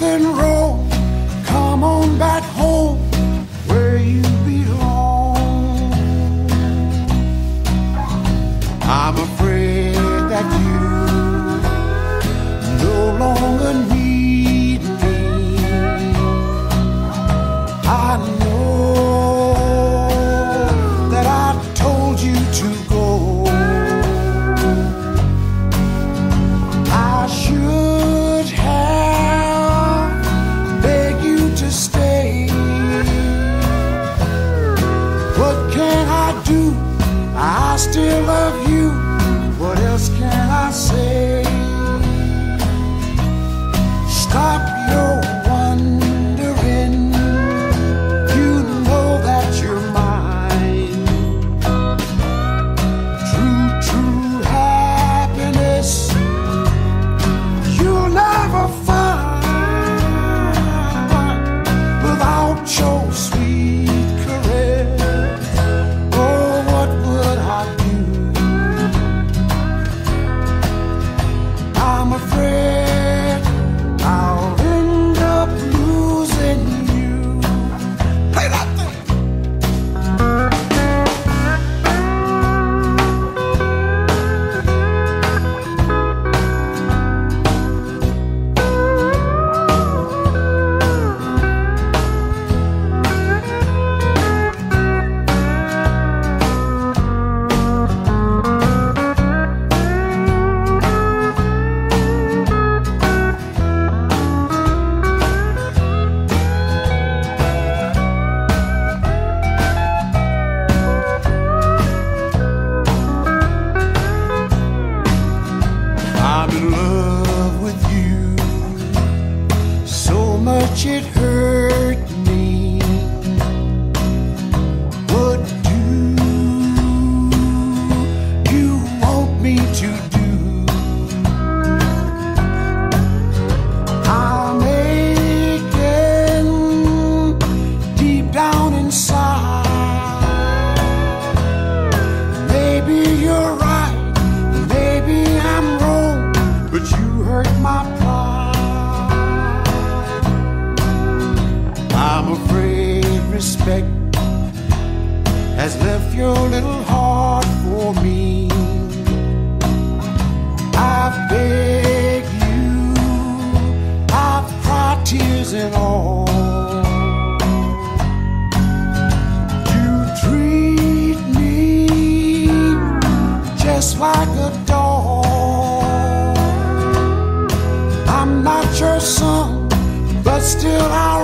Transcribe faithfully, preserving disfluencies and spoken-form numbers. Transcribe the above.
nothing wrong. Come on back home where you belong. I'm afraid that you no longer need me. I know that I told you to go. I should have begged you to stay. What can I do? I still love you. What else can I say? Stop your wondering. You know that you're mine. True, true happiness you'll never find without your sweet caress. Oh, what would I do? I'm afraid I'll end up losing you. Play that thing. I'm in love with you, so much it hurt me. What do you want me to do? I'm aching deep down inside. Maybe you're right, maybe I'm wrong, but you hurt my pride. I'm afraid respect has left your little heart for me. I've begged you, I've cried tears and all. You treat me just like a dog. I'm not your son, but still I